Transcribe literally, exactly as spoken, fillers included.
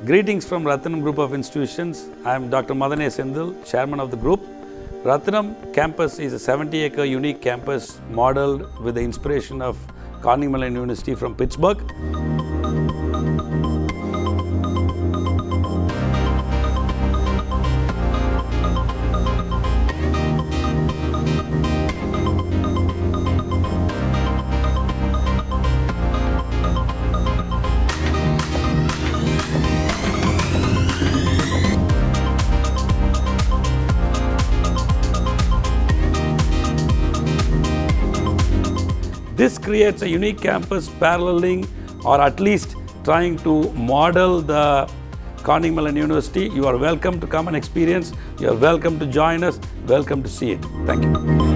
Greetings from Rathinam Group of Institutions. I am Doctor Madane Sendil, Chairman of the group. Rathinam campus is a seventy acre unique campus modeled with the inspiration of Carnegie Mellon University from Pittsburgh. This creates a unique campus paralleling or at least trying to model the Carnegie Mellon University. You are welcome to come and experience. You are welcome to join us. Welcome to see it. Thank you.